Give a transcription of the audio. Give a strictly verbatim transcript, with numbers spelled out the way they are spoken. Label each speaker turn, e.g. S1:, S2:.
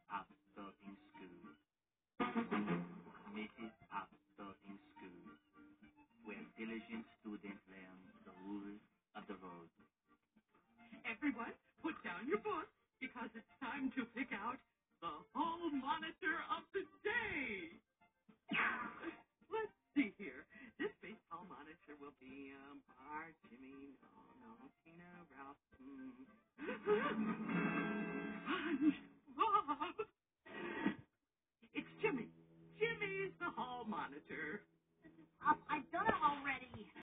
S1: Upstalking School. Missus Upstalking School, where diligent students learn the rules of the road. Everyone, put down your books because it's time to pick out the hall monitor of